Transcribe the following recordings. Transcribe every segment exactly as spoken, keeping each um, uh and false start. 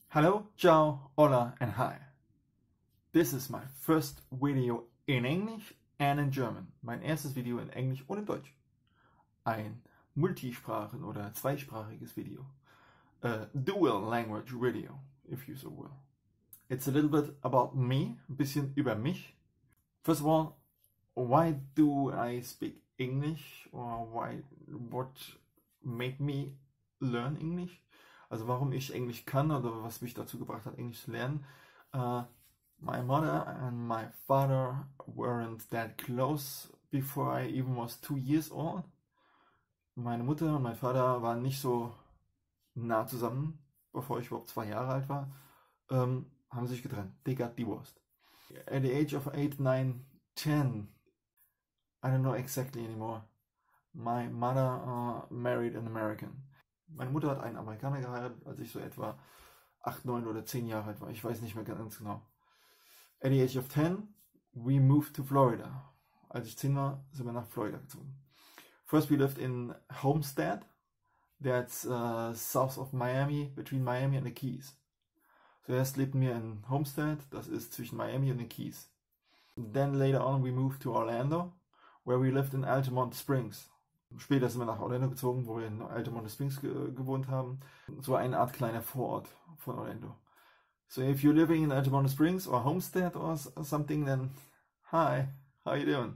Hello, ciao, hola and hi. This is my first video in English and in German. Mein erstes Video in Englisch und in Deutsch. Ein Multisprachen- oder zweisprachiges Video. A dual language video, if you so will. It's a little bit about me, ein bisschen über mich. First of all, why do I speak English? Or why, what made me learn English? Also warum ich Englisch kann oder was mich dazu gebracht hat, Englisch zu lernen. Uh, my mother and my father weren't that close before I even was two years old. Meine Mutter und mein Vater waren nicht so nah zusammen, bevor ich überhaupt zwei Jahre alt war. Um, haben sich getrennt. They got divorced. At the age of eight, nine, ten, I don't know exactly anymore. My mother uh, married an American. Meine Mutter hat einen Amerikaner geheiratet, als ich so etwa acht, neun oder zehn Jahre alt war. Ich weiß nicht mehr ganz genau. At the age of ten, we moved to Florida. Als ich zehn war, sind wir nach Florida gezogen. First we lived in Homestead. That's uh, south of Miami, between Miami and the Keys. Zuerst lebten wir in Homestead, das ist zwischen Miami und den Keys. Then later on we moved to Orlando, where we lived in Altamonte Springs. Später sind wir nach Orlando gezogen, wo wir in Altamonte Springs ge gewohnt haben. So eine Art kleiner Vorort von Orlando. So if you're living in Altamonte Springs or Homestead or something, then hi, how you doing?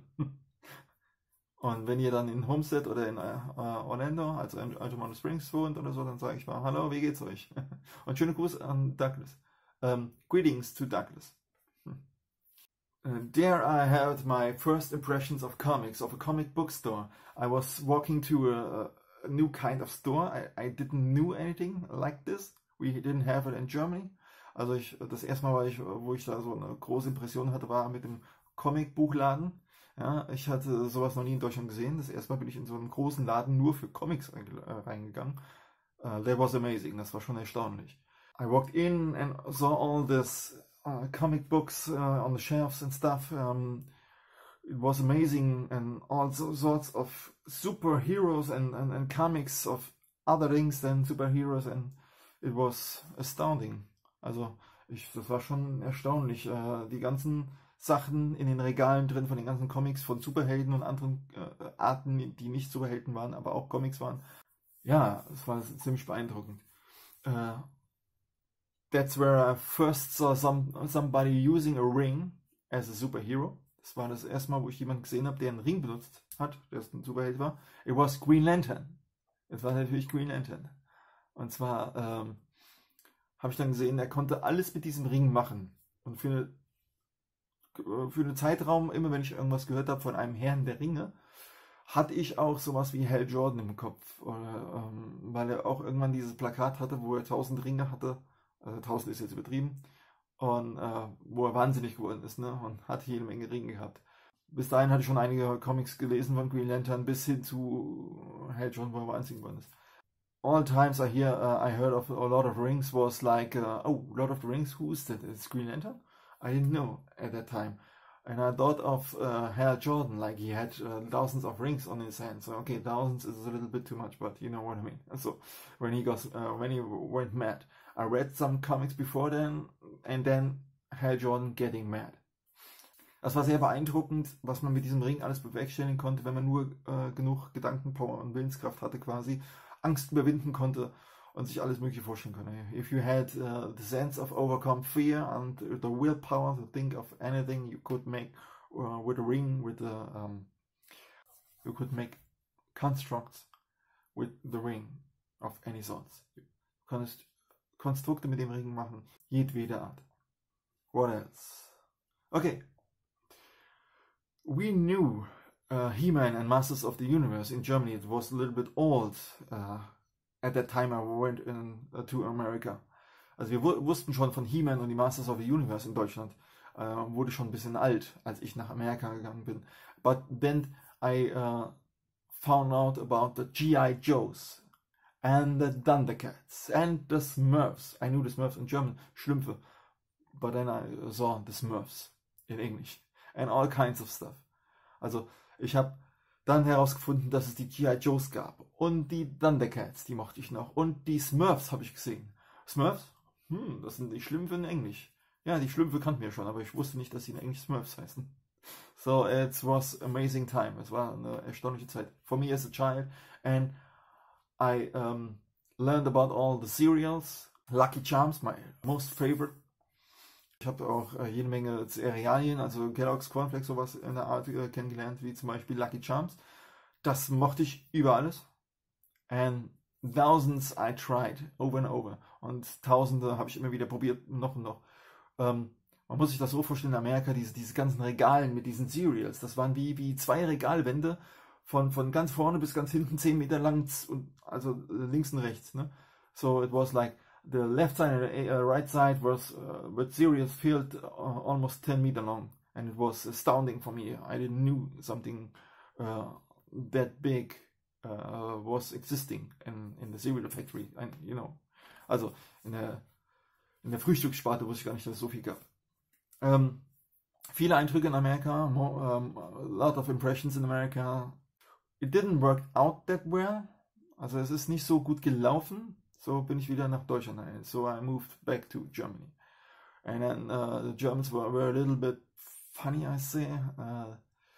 Und wenn ihr dann in Homestead oder in uh, Orlando, also in Altamonte Springs wohnt oder so, dann sage ich mal, hallo, wie geht's euch? Und schöne Grüße an Douglas. Um, greetings to Douglas. Uh, there I had my first impressions of comics, of a comic book store. I was walking to a, a new kind of store. I, I didn't know anything like this. We didn't have it in Germany. Also ich, das erste Mal, war ich, wo ich da so eine große Impression hatte, war mit dem Comicbuchladen. Ja, ich hatte sowas noch nie in Deutschland gesehen. Das erste Mal bin ich in so einen großen Laden nur für Comics reingegangen. Uh, that was amazing. Das war schon erstaunlich. I walked in and saw all this Uh, comic books uh, on the shelves and stuff. Um, it was amazing, and all sorts of superheroes and, and, and comics of other things than superheroes, and it was astounding. Also, ich, das war schon erstaunlich. Uh, die ganzen Sachen in den Regalen drin von den ganzen Comics von Superhelden und anderen uh, Arten, die nicht Superhelden waren, aber auch Comics waren. Ja, es war ziemlich beeindruckend. Uh, That's where I first saw some, somebody using a ring as a superhero. Das war das erste Mal, wo ich jemanden gesehen habe, der einen Ring benutzt hat, der ein Superheld war. It was Green Lantern. Es war natürlich Green Lantern. Und zwar ähm, habe ich dann gesehen, er konnte alles mit diesem Ring machen. Und für, eine, für einen Zeitraum, immer wenn ich irgendwas gehört habe von einem Herrn der Ringe, hatte ich auch sowas wie Hal Jordan im Kopf. Oder, ähm, weil er auch irgendwann dieses Plakat hatte, wo er tausend Ringe hatte. Also tausend ist jetzt übertrieben, und äh, wo er wahnsinnig geworden ist, ne? Und hat jede Menge Ringe gehabt. Bis dahin hatte ich schon einige Comics gelesen von Green Lantern, bis hin zu Hal Jordan, wo er wahnsinnig geworden ist. All times I hear, uh, I heard of a lot of rings was like, uh, oh, Lord of the Rings, who is that? It's Green Lantern? I didn't know at that time. And I thought of uh, Hal Jordan, like he had uh, thousands of rings on his hands. So okay, thousands is a little bit too much, but you know what I mean. So when he got, uh, when he went mad, I read some comics before then, and then Hal Jordan getting mad. Das war sehr beeindruckend, was man mit diesem Ring alles bewerkstelligen konnte, wenn man nur äh, genug Gedankenpower und Willenskraft hatte, quasi Angst überwinden konnte und sich alles Mögliche vorstellen konnte. If you had uh, the sense of overcome fear and the willpower to think of anything, you could make uh, with a ring, with the um, you could make constructs with the ring of any sorts. Du konntest Konstrukte mit dem Ring machen, jedwede Art. What else? Okay. We knew uh, He-Man and Masters of the Universe in Germany. It was a little bit old uh, at that time I went in, uh, to America. Also wir wussten schon von He-Man und die Masters of the Universe in Deutschland. Uh, wurde schon ein bisschen alt, als ich nach Amerika gegangen bin. But then I uh, found out about the G I Joes. And the Thundercats, and the Smurfs. I knew the Smurfs in German, Schlümpfe. But then I saw the Smurfs in English. And all kinds of stuff. Also, ich habe dann herausgefunden, dass es die G I Joes gab. Und die Thundercats, die mochte ich noch. Und die Smurfs habe ich gesehen. Smurfs? hm, das sind die Schlümpfe in Englisch. Ja, die Schlümpfe kannten wir schon, aber ich wusste nicht, dass sie in Englisch Smurfs heißen. So it was amazing time. Es war eine erstaunliche Zeit for me as a child, and I um, learned about all the cereals. Lucky Charms, my most favorite. Ich habe auch äh, jede Menge Cerealien, also Kellogg's, Cornflakes, sowas in der Art äh, kennengelernt, wie zum Beispiel Lucky Charms. Das mochte ich über alles. And thousands I tried, over and over. Und Tausende habe ich immer wieder probiert, noch und noch. Ähm, man muss sich das so vorstellen, in Amerika, diese, diese ganzen Regalen mit diesen Cereals, das waren wie, wie zwei Regalwände, von, von ganz vorne bis ganz hinten, zehn Meter lang, und, also links und rechts. Ne? So it was like, the left side and the uh, right side was uh, with cereals filled uh, almost ten meter long. And it was astounding for me. I didn't knew something uh, that big uh, was existing in, in the cereal factory. And, you know, also in der, in der Frühstückssparte wusste ich gar nicht, dass es so viel gab. Ähm, viele Eindrücke in Amerika, more, um, a lot of impressions in America. It didn't work out that well. Also es ist nicht so gut gelaufen. So bin ich wieder nach Deutschland. So I moved back to Germany. And then uh, the Germans were, were a little bit funny, I say. Uh,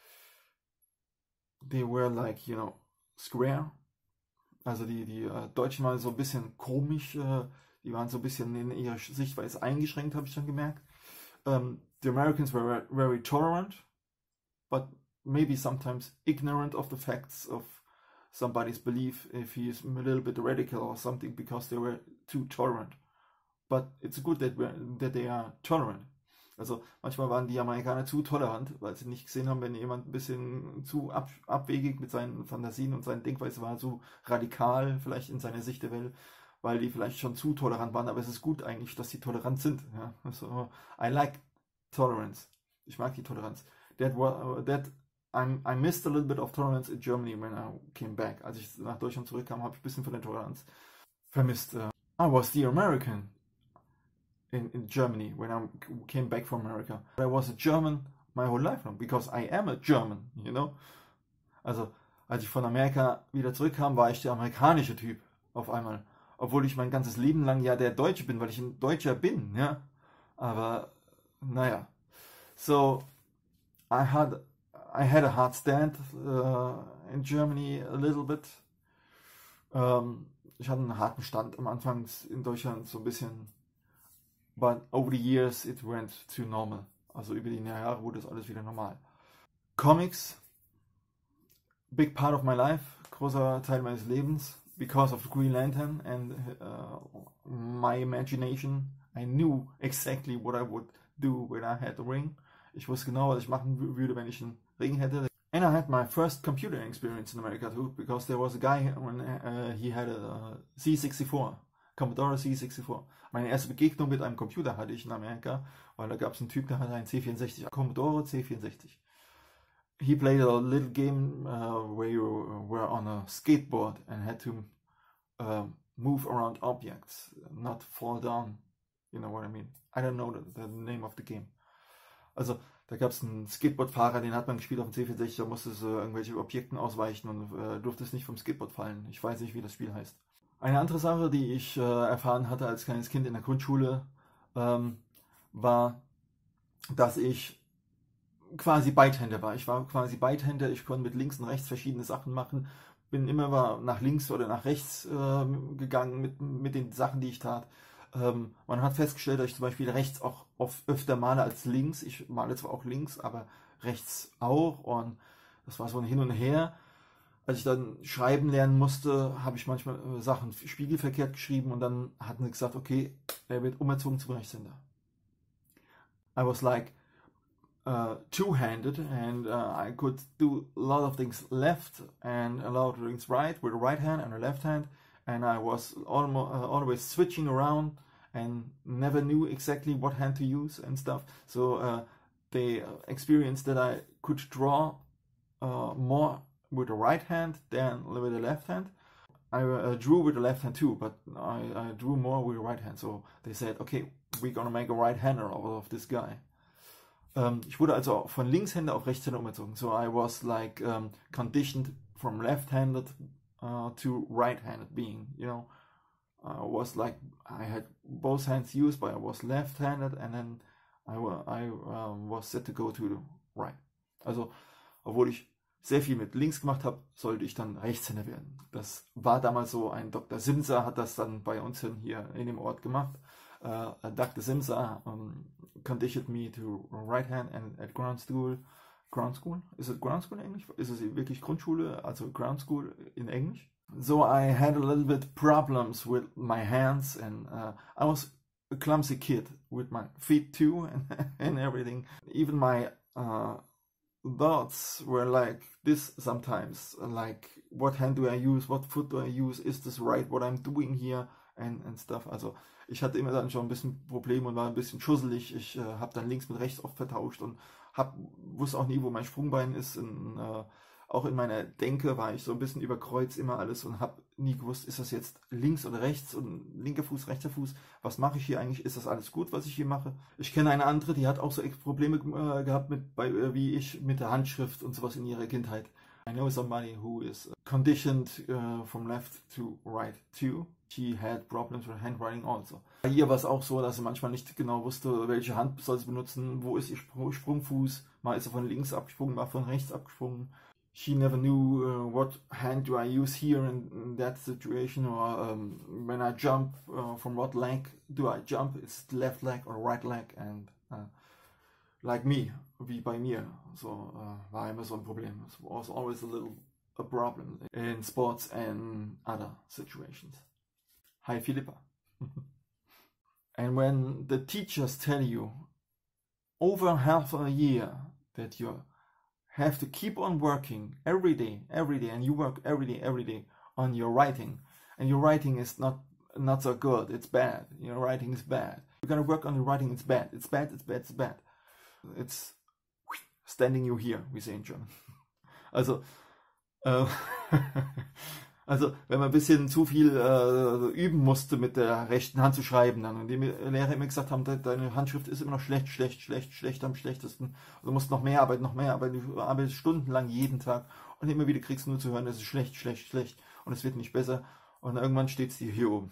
they were like, you know, square. Also die, die uh, Deutschen waren so ein bisschen komisch. Uh, die waren so ein bisschen in ihrer Sichtweise eingeschränkt, habe ich dann gemerkt. Um, the Americans were very tolerant, but maybe sometimes ignorant of the facts of somebody's belief if he is a little bit radical or something, because they were too tolerant. But it's good that, we're, that they are tolerant. Also manchmal waren die Amerikaner zu tolerant, weil sie nicht gesehen haben, wenn jemand ein bisschen zu ab, abwegig mit seinen Fantasien und seinen Denkweisen war, zu radikal vielleicht in seiner Sicht der Welt, weil die vielleicht schon zu tolerant waren. Aber es ist gut eigentlich, dass sie tolerant sind. Ja? Also, I like tolerance. Ich mag die Toleranz. That, uh, that I'm, I missed a little bit of tolerance in Germany when I came back. Als ich nach Deutschland zurückkam, habe ich ein bisschen von der Toleranz vermisst. Uh, I was the American in, in Germany when I came back from America. I was a German my whole life long, because I am a German, you know. Also, als ich von Amerika wieder zurückkam, war ich der amerikanische Typ auf einmal. Obwohl ich mein ganzes Leben lang ja der Deutsche bin, weil ich ein Deutscher bin, ja. Aber, naja. So, I had... I had a hard stand uh, in Germany a little bit. Um, ich hatte einen harten Stand am Anfang in Deutschland so ein bisschen. But over the years it went to normal. Also über die Jahre wurde das alles wieder normal. Comics, big part of my life, großer Teil meines Lebens, because of Green Lantern and uh, my imagination. I knew exactly what I would do when I had the ring. Ich wusste genau, was ich machen würde, wenn ich einen Ring hätte. And I had my first computer experience in America too, because there was a guy when uh, he had a C sixty-four, Commodore C sixty-four. Meine erste Begegnung mit einem Computer hatte ich in Amerika, weil da gab es einen Typ, der hatte einen C vierundsechzig, Commodore C vierundsechzig. He played a little game uh, where you were on a skateboard and had to uh, move around objects, not fall down. You know what I mean? I don't know the, the name of the game. Also, da gab es einen Skateboardfahrer, den hat man gespielt auf dem C vierundsechzig, da musste es äh, irgendwelche Objekten ausweichen und äh, durfte es nicht vom Skateboard fallen. Ich weiß nicht, wie das Spiel heißt. Eine andere Sache, die ich äh, erfahren hatte als kleines Kind in der Grundschule, ähm, war, dass ich quasi Beidhänder war. Ich war quasi Beidhänder, ich konnte mit links und rechts verschiedene Sachen machen, bin immer mal nach links oder nach rechts äh, gegangen mit, mit den Sachen, die ich tat. Ähm, man hat festgestellt, dass ich zum Beispiel rechts auch oft öfter male als links. Ich male zwar auch links, aber rechts auch, und das war so ein Hin und Her. Als ich dann schreiben lernen musste, habe ich manchmal äh, Sachen spiegelverkehrt geschrieben, und dann hatten sie gesagt, okay, er wird umerzogen zum Rechtshänder. I was like uh, two-handed, and uh, I could do a lot of things left and a lot of things right with the right hand and the left hand, and I was almost, uh, always switching around and never knew exactly what hand to use and stuff. So uh, they experienced that I could draw uh, more with the right hand than with the left hand. I uh, drew with the left hand too, but I, I drew more with the right hand. So they said, okay, we're gonna make a right-hander out of this guy. Um, ich wurde also von Linkshänder auf Rechtshänder umgezogen. So I was like um, conditioned from left-handed uh, to right-handed being, you know. I was like, I had both hands used, but I was left-handed, and then I, I um, was set to go to the right. Also, obwohl ich sehr viel mit links gemacht habe, sollte ich dann Rechtshänder werden. Das war damals so, ein Doktor Simser hat das dann bei uns hier in dem Ort gemacht. Uh, Doktor Simser um, conditioned me to right hand and at ground school. Ground school? Is it ground school in English? Ist es wirklich Grundschule? Also ground school in Englisch? So I had a little bit problems with my hands, and uh, I was a clumsy kid with my feet too and, and everything. Even my uh, thoughts were like this sometimes, like what hand do I use, what foot do I use, is this right, what I'm doing here and, and stuff. Also ich hatte immer dann schon ein bisschen Probleme und war ein bisschen schusselig. Ich äh, habe dann links mit rechts oft vertauscht und hab, wusste auch nie, wo mein Sprungbein ist. Und, äh, auch in meiner Denke war ich so ein bisschen über Kreuz immer alles und habe nie gewusst, ist das jetzt links oder rechts und linker Fuß, rechter Fuß, was mache ich hier eigentlich, ist das alles gut, was ich hier mache? Ich kenne eine andere, die hat auch so Probleme äh, gehabt, mit, bei, äh, wie ich, mit der Handschrift und sowas in ihrer Kindheit. I know somebody who is conditioned uh, from left to right too. She had problems with handwriting also. Bei ihr war es auch so, dass sie manchmal nicht genau wusste, welche Hand soll sie benutzen, wo ist ihr Sprung, Sprungfuß, mal ist er von links abgesprungen, mal von rechts abgesprungen. She never knew uh, what hand do I use here in, in that situation, or um, when I jump, uh, from what leg do I jump, is it left leg or right leg, and uh, like me, wie bei mir, so uh, war immer so ein Problem. It was always a little a problem in sports and other situations. Hi Philippa. And when the teachers tell you over half a year that you have to keep on working every day, every day, and you work every day, every day on your writing, and your writing is not not so good, it's bad, your writing is bad. You're gonna work on your writing, it's bad, it's bad, it's bad, it's bad. It's standing you here, we say in German. Also, äh, also wenn man ein bisschen zu viel äh, üben musste, mit der rechten Hand zu schreiben, dann, und die Lehrer immer gesagt haben, deine Handschrift ist immer noch schlecht, schlecht, schlecht, schlecht, am schlechtesten. Du musst noch mehr arbeiten, noch mehr arbeiten, du arbeitest stundenlang jeden Tag und immer wieder kriegst du nur zu hören, das ist schlecht, schlecht, schlecht und es wird nicht besser und irgendwann steht es dir hier oben.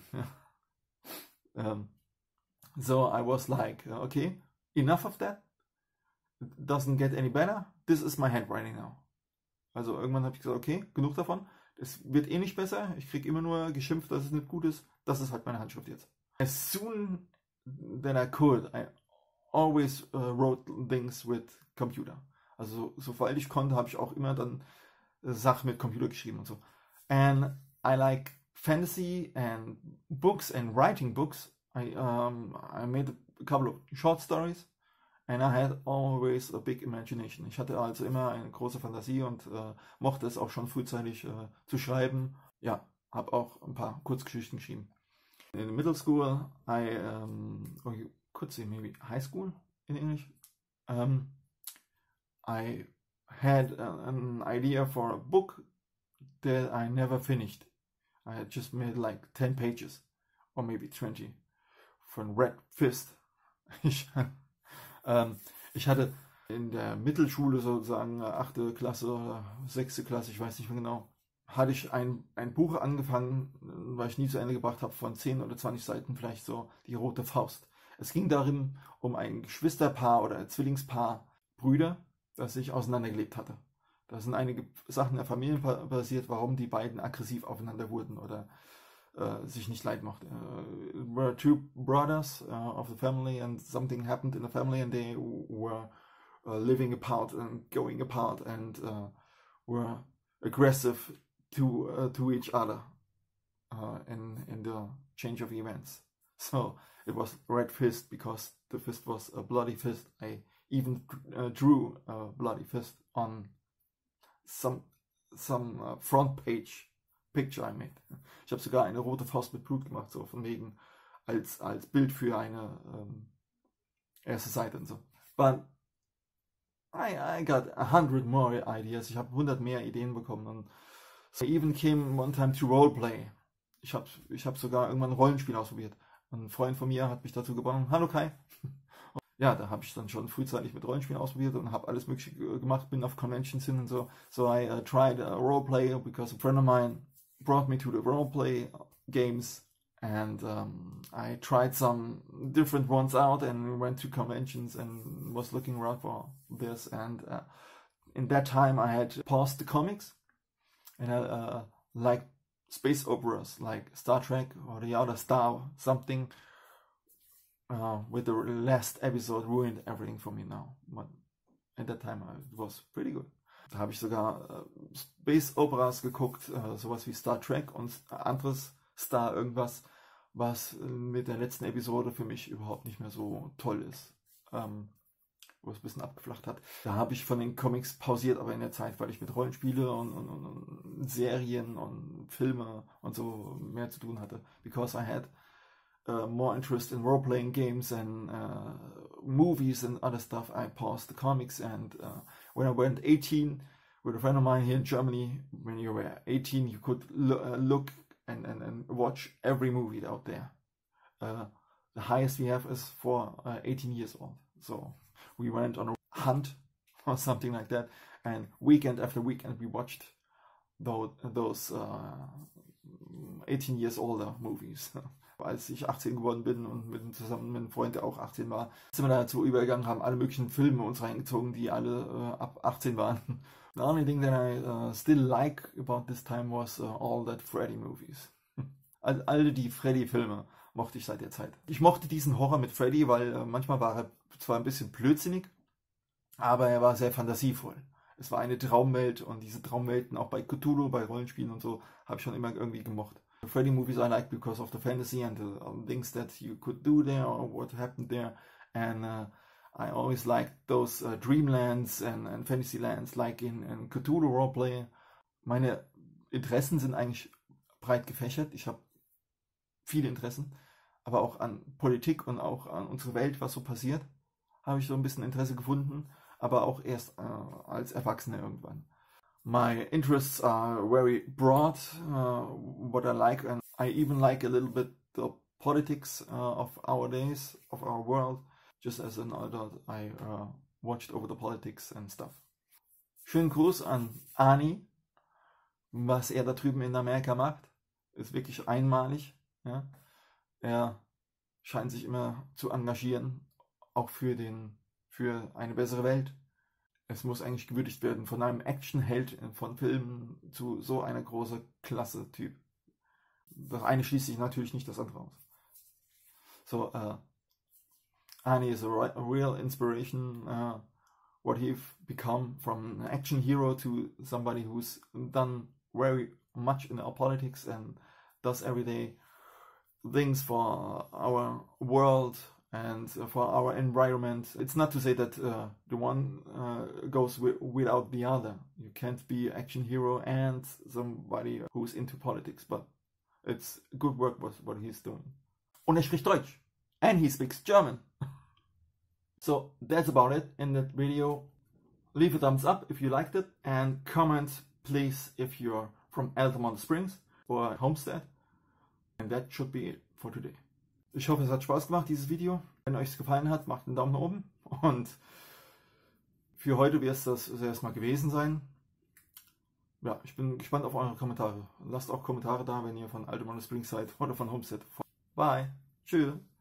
Ja. Um, so I was like, okay, enough of that. It doesn't get any better. This is my handwriting now. Also irgendwann habe ich gesagt, okay, genug davon. Es wird eh nicht besser. Ich kriege immer nur geschimpft, dass es nicht gut ist. Das ist halt meine Handschrift jetzt. As soon that I could, I always uh, wrote things with computer. Also sobald ich konnte, habe ich auch immer dann äh, Sachen mit Computer geschrieben und so. And I like fantasy and books and writing books. I um, I made a couple of short stories. And I had always a big imagination. Ich hatte also immer eine große Fantasie und äh, mochte es auch schon frühzeitig äh, zu schreiben. Ja, habe auch ein paar Kurzgeschichten geschrieben. In middle school, I, um, or you could say maybe high school in English, um, I had an idea for a book that I never finished. I had just made like ten pages, or maybe twenty, von Red Fist. Ich Ähm, ich hatte in der Mittelschule sozusagen, achte Klasse oder sechste Klasse, ich weiß nicht mehr genau, hatte ich ein, ein Buch angefangen, weil ich nie zu Ende gebracht habe, von zehn oder zwanzig Seiten, vielleicht so, die Rote Faust. Es ging darin um ein Geschwisterpaar oder ein Zwillingspaar, Brüder, das sich auseinandergelebt hatte. Da sind einige Sachen der Familie passiert, warum die beiden aggressiv aufeinander wurden oder Uh, sich nicht leid mochte. Uh, were two brothers uh, of the family, and something happened in the family, and they were uh, living apart and going apart, and uh, were aggressive to uh, to each other uh, in in the change of events. So it was Red Fist because the fist was a bloody fist. I even uh, drew a bloody fist on some some uh, front page picture I made. Ich habe sogar eine rote Faust mit Blut gemacht, so von wegen als, als Bild für eine ähm, erste Seite und so. But I, I got a hundred more ideas. Ich habe hundert mehr Ideen bekommen. Und so I even came one time to roleplay. Ich habe ich hab sogar irgendwann ein Rollenspiel ausprobiert. Und ein Freund von mir hat mich dazu gewonnen. Hallo Kai. Ja, da habe ich dann schon frühzeitig mit Rollenspielen ausprobiert und habe alles mögliche gemacht, bin auf Conventions hin und so. So I uh, tried a roleplay because a friend of mine brought me to the roleplay games, and um, I tried some different ones out and went to conventions and was looking around for this, and uh, in that time I had paused the comics, and I uh, liked space operas like Star Trek or The Outer Star, something uh, with the last episode ruined everything for me now, but at that time it was pretty good. Da habe ich sogar äh, Space Operas geguckt, äh, sowas wie Star Trek und anderes Star irgendwas, was mit der letzten Episode für mich überhaupt nicht mehr so toll ist, ähm, wo es ein bisschen abgeflacht hat. Da habe ich von den Comics pausiert, aber in der Zeit, weil ich mit Rollenspiele und, und, und Serien und Filme und so mehr zu tun hatte, because I had uh, more interest in role-playing games and uh, movies and other stuff. I paused the comics, and uh, when I went eighteen with a friend of mine here in Germany, when you were eighteen, you could lo uh, look and, and, and watch every movie out there. Uh, the highest we have is for uh, eighteen years old. So we went on a hunt or something like that, and weekend after weekend we watched those, those uh, eighteen years older movies. Als ich achtzehn geworden bin und mit, zusammen mit einem Freund, der auch achtzehn war, sind wir dazu übergegangen, haben alle möglichen Filme uns reingezogen, die alle uh, ab achtzehn waren. The only thing that I uh, still like about this time was uh, all that Freddy movies. All, alle die Freddy-Filme mochte ich seit der Zeit. Ich mochte diesen Horror mit Freddy, weil uh, manchmal war er zwar ein bisschen blödsinnig, aber er war sehr fantasievoll. Es war eine Traumwelt, und diese Traumwelten auch bei Cthulhu, bei Rollenspielen und so, habe ich schon immer irgendwie gemocht. The Freddy movies I like because of the fantasy and the um, things that you could do there or what happened there, and uh, I always liked those uh, Dreamlands and, and Fantasylands like in, in Cthulhu Roleplay. Meine Interessen sind eigentlich breit gefächert. Ich habe viele Interessen, aber auch an Politik und auch an unsere Welt, was so passiert, habe ich so ein bisschen Interesse gefunden, aber auch erst uh, als Erwachsener irgendwann. My interests are very broad, uh, what I like, and I even like a little bit the politics uh, of our days, of our world. Just as an adult, I uh, watched over the politics and stuff. Schönen Gruß an Ani. Was er da drüben in Amerika macht, ist wirklich einmalig. Ja? Er scheint sich immer zu engagieren, auch für, den, für eine bessere Welt. Es muss eigentlich gewürdigt werden, von einem Actionheld von Filmen zu so einer großen Klasse-Typ. Das eine schließt sich natürlich nicht das andere aus. So, uh, Ani is a, a real inspiration, uh, what he've become from an action hero to somebody who's done very much in our politics and does everyday things for our world and for our environment. It's not to say that uh, the one uh, goes wi without the other. You can't be an action hero and somebody who's into politics, but it's good work what, what he's doing. Und er spricht Deutsch. And he speaks German. So that's about it in that video. Leave a thumbs up if you liked it, and comment please if you're from Altamont Springs or Homestead. And that should be it for today. Ich hoffe, es hat Spaß gemacht, dieses Video. Wenn euch es gefallen hat, macht einen Daumen nach oben. Und für heute wird es das erstmal gewesen sein. Ja, ich bin gespannt auf eure Kommentare. Lasst auch Kommentare da, wenn ihr von Altamont Springs seid oder von Homestead. Bye. Tschüss.